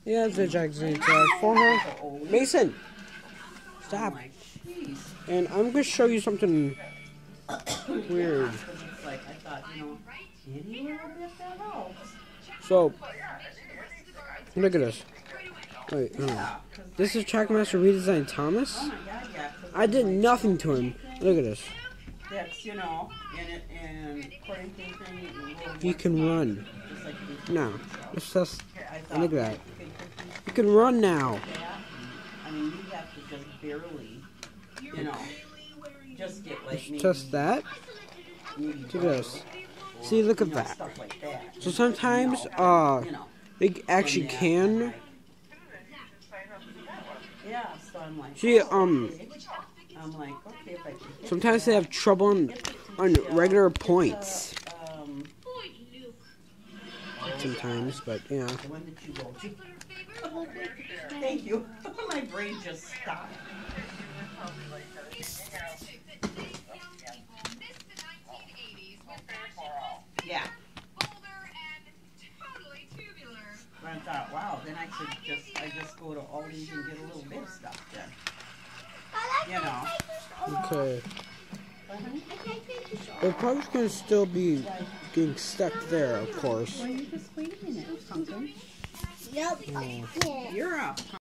Yeah, it's a Jackson Transformer. Mason! Stop. And I'm going to show you something weird. So, look at this. Wait, this is Trackmaster Redesigned Thomas. I did nothing to him. Look at this. He can run. Now, let's just look at that. He can run now. I mean, you have to just barely, just get like it's just that. Look at this. See, look at that. So sometimes, they actually can. See, sometimes they have trouble on regular points. Sometimes, but yeah. Thank you. My brain just stopped. Yeah. I thought, wow, then I just go to Aldi's and get a little bit of stuff then. Okay. The probably gonna still be getting stuck there, of course. Well, you just wait a minute, Pumpkin. Yep. You're up.